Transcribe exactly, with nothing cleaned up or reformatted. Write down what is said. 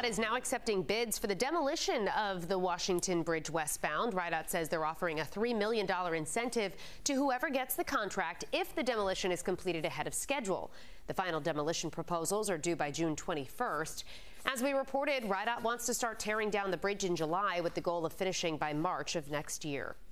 is now accepting bids for the demolition of the Washington Bridge westbound. RIDOT says they're offering a three million dollars incentive to whoever gets the contract if the demolition is completed ahead of schedule. The final demolition proposals are due by June twenty-first. As we reported, RIDOT wants to start tearing down the bridge in July with the goal of finishing by March of next year.